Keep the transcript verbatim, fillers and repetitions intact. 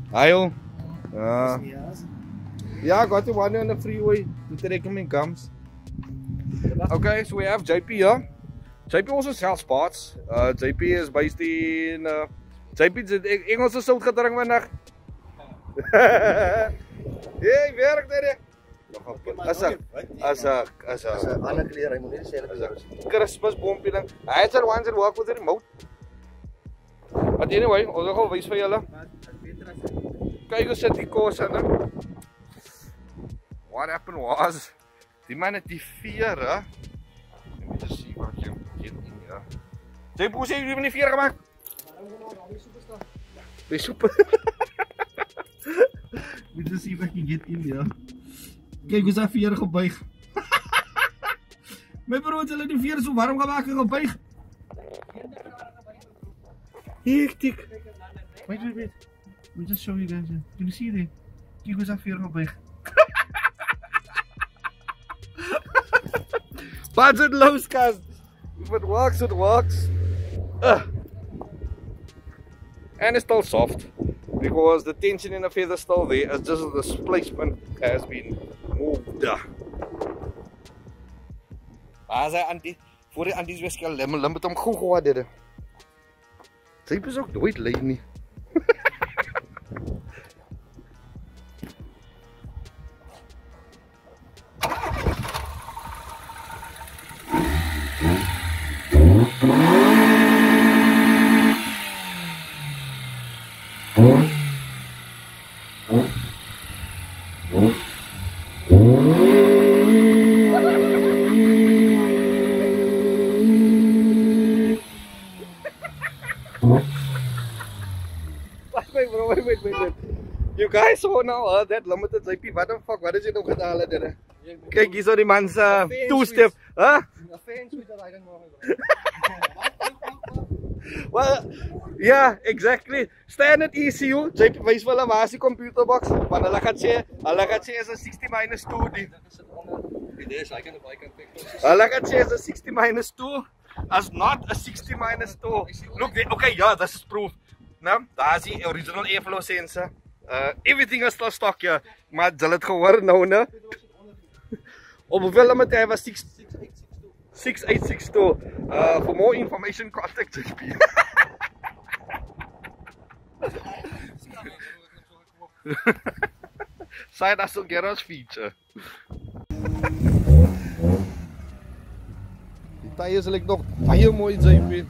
Ayo. Uh, yeah, I got the one on the freeway to take him in gums. Okay, so we have J P here. J P also sells parts. Uh, J P is based in. Uh, J P is in Engelse sout gedrink vandag. Hey, werk daar. As a, as a, as a, ander kleur, hy moet nie dieselfde Christmas bompie dan. Hy het al once work with the remote. But anyway, ons gaan wys vir julle. Kyk hoe sit die kos in. What happened was, die man het die veer, hè. Let me just see what you get in here. Jy hoe sê jy het die veer gemaak? By super. Let me just see if I can get in here. Kijk hoe sy veer gebuig. My broer het hulle die veer so warm gemaak en gebuig. Hectic. Wait, wait, wait. Let me just show you guys. Can you see there? Kijk hoe sy veer gebuig. But it loves, guys. If it works, it works. Uh. And it's still soft. Because the tension in the feather is still there. It's just the displacement has been moved. As I auntie, voor die aunties weer skel lim, lim het hom gou gehad dit. Sy is ook nooit lui nie. Wait, bro, wait, wait, wait, wait. You guys saw now uh, that limited J P. What the fuck? Wat is jy nou gedaal het dit? Kyk hier so die man se two-step, huh? Well, yeah, exactly. Standard E C U. J P wys vir hulle waar is die computer box? Want hulle gaan sê, hulle gaan sê is 'n sixty minus two die. Dis hy kan op hy kan kyk. Hulle gaan sê is 'n sixty minus two. As not a sixty minus two. Look, they, okay, yeah, this is proof. Nou, daar is die original airflow sensor. Uh, everything is still stock here. Maar jy het gehoor nou, ne? Op hoeveel limit hy was? six eight six two. Uh, for more information, contact J P. Side hustle garage feature. Die tyres lyk nog baie mooi, J P.